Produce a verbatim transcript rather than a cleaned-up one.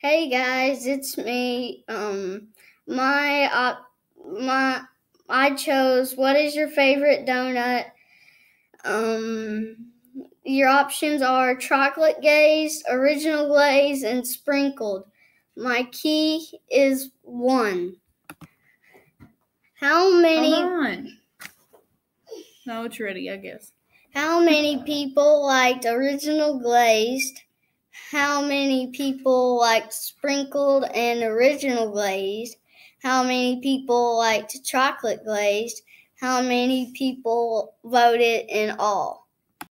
Hey guys, it's me. Um, my uh, my I chose. What is your favorite donut? Um, your options are chocolate glaze, original glaze, and sprinkled. My key is one. How many? Hold on. Now it's ready, I guess. How many people liked original glazed? How many people liked sprinkled and original glazed? How many people liked chocolate glazed? How many people voted in all?